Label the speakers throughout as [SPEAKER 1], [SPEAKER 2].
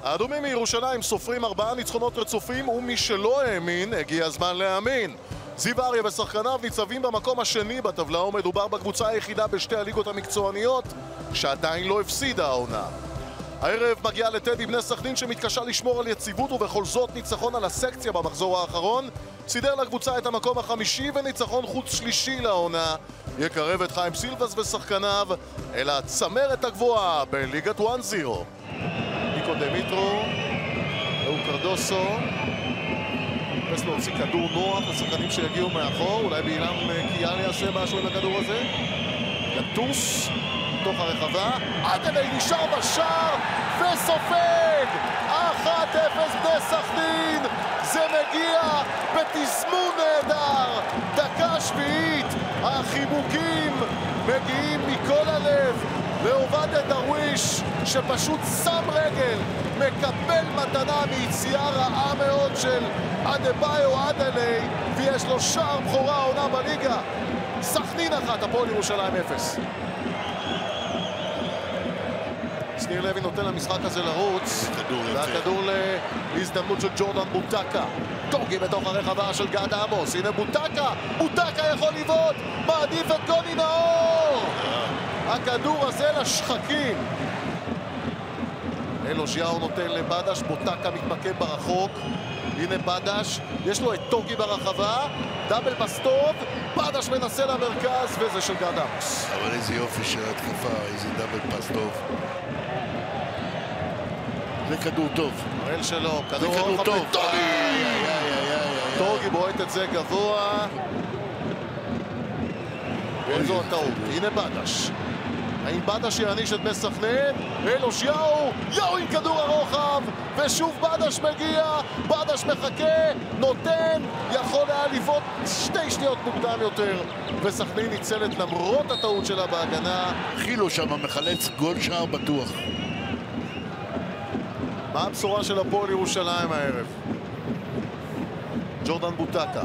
[SPEAKER 1] האדומים מירושלים סופרים 4 ניצחונות רצופים, ומי שלא האמין, הגיע הזמן להאמין. זיו אריה ושחקניו ניצבים במקום השני בטבלה, ומדובר בקבוצה היחידה בשתי הליגות המקצועניות שעדיין לא הפסידה העונה. הערב מגיעה לטדי בני סכנין שמתקשה לשמור על יציבות, ובכל זאת ניצחון על הסקציה במחזור האחרון סידר לקבוצה את המקום החמישי וניצחון חוץ שלישי לעונה. יקרב את חיים סילבס ושחקניו אל הצמרת הגבוהה בליגת 1-0. ניקו דמיטרו, ראו קרדוסו, מחפש להוציא כדור נוח לשחקנים שיגיעו מאחור, אולי באילם קיאל יעשה משהו עם הכדור הזה. יטוס תוך הרחבה, עדלי נשאר בשער וסופג 1-0 בני סכנין. זה מגיע בתזמון נהדר, דקה שביעית, החיבוקים מגיעים מכל הלב לעובדיה דרוויש, שפשוט שם רגל, מקבל מתנה מיציאה רעה מאוד של אדבאיו עדלי, ויש לו שער בכורה העונה בליגה. סכנין 1, הפועל ירושלים 0. שניר לוי נותן למשחק הזה לרוץ, והכדור להזדמנות של ג'ורדן בוטקה. טוגי בתוך הרחבה של גד עמוס, הנה בוטקה יכול לבעוט, מעדיף את גוני נאור. הכדור הזה לשחקים. אלוז'יאו נותן לבדש, בוטקה מתמקם ברחוק. הנה בדש, יש לו את טוגי ברחבה, דאבל בסטוב, בדש מנסה למרכז, וזה של גד עמוס.
[SPEAKER 2] אבל איזה יופי של התקפה, איזה דאבל בסטוב. זה כדור טוב.
[SPEAKER 1] הראל שלו, כדור
[SPEAKER 2] טוב.
[SPEAKER 1] טוגי בועט את זה גבוה. ואיזו הטעות. הנה בדש. האם בדש יעניש את בני סכנין? אלוז'יאו, יאו עם כדור הרוחב, ושוב בדש מגיע, בדש מחכה, נותן, יכול היה לבעוט 2 שניות מוקדם יותר, וסכנין ניצלת למרות הטעות שלה בהגנה.
[SPEAKER 2] חילו שם מחלץ גול שער בטוח.
[SPEAKER 1] מה הבשורה של הפועל ירושלים הערב? ג'ורדן בוטקה.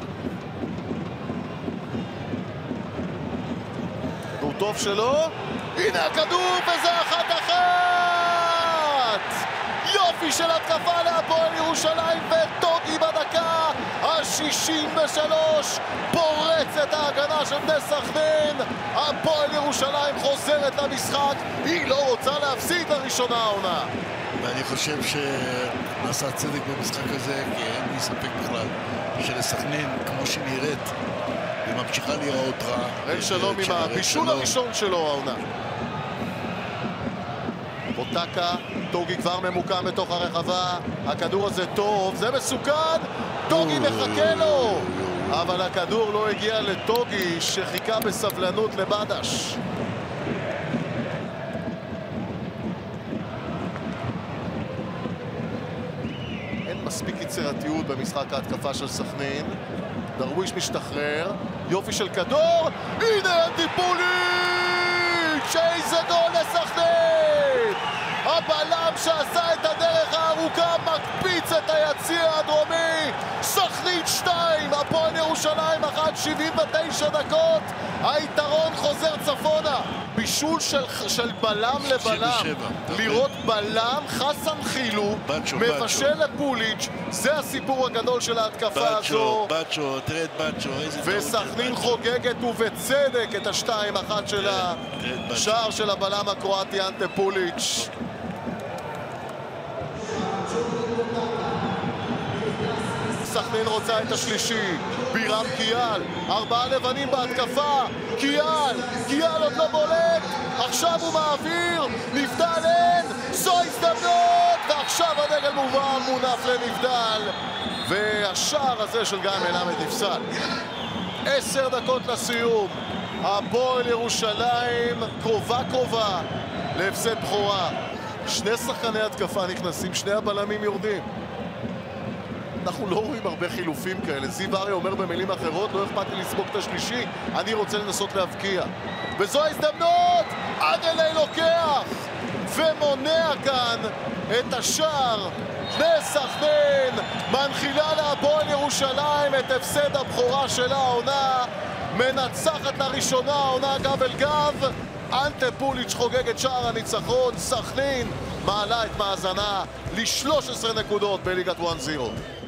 [SPEAKER 1] כדור טוב שלו, הנה הכדור, וזה 1-1! יופי של התקפה להפועל ירושלים, וטוגי בדקה ה-63 פורץ את ההגנה של בני סכנין. הפועל ירושלים חוזרת למשחק, היא לא רוצה להפסיד לראשונה העונה.
[SPEAKER 2] ואני חושב שנעשה צדק במשחק הזה, כי אין לי ספק בכלל שלסכנין, כמו שהיא נראית, היא ממשיכה להיראות רע.
[SPEAKER 1] ראל שלום עם הבישול הראשון שלו העונה. בוטקה, טוגי כבר ממוקם בתוך הרחבה, הכדור הזה טוב, זה מסוכן, טוגי מחכה לו, אבל הכדור לא הגיע לטוגי שחיכה בסבלנות לבדש. מספיק יצירתיות במשחק ההתקפה של סכנין. דרוויש משתחרר, יופי של כדור, הנה אנדי פוליץ', איזה גול לסכנין! הבלם שעשה את הדרך הארוכה מקפיץ את היציע הדרומי. סכנין 2, הפועל ירושלים 1, 79 דקות, היתרון חוזר צפונה. בישול של בלם לבלם, לראות בלם, חסן חילו מבשל לפוליץ', זה הסיפור הגדול של ההתקפה הזו.
[SPEAKER 2] בצ'ו, תראה את בצ'ו, איזה טעות.
[SPEAKER 1] וסכנין חוגגת ובצדק את ה-2-1 שלה, שער של הבלם הקרואטי אנטה פוליץ'. סכנין רוצה את השלישי, בירם קיאל, 4 לבנים בהתקפה, קיאל עוד לא בולט, עכשיו הוא מעביר, נבדל אין, זו הזדמנות, ועכשיו הדגל מונף לנבדל, והשער הזה של גיא מלמד נפסל. 10 דקות לסיום, הפועל ירושלים קרובה להפסד בכורה. 2 שחקני התקפה נכנסים, 2 הבלמים יורדים. אנחנו לא רואים הרבה חילופים כאלה. זיו אריה אומר במילים אחרות, לא אכפת לי לספוג את השלישי, אני רוצה לנסות להבקיע. וזו ההזדמנות, עדלי לוקח ומונע כאן את השער. בני סכנין מנחילה להפועל ירושלים את הפסד הבכורה שלה העונה. מנצחת לראשונה, עונה גב אל גב. אנטה פוליץ' חוגג את שער הניצחון. סכנין מעלה את מאזנה ל-13 נקודות בליגת 1-0.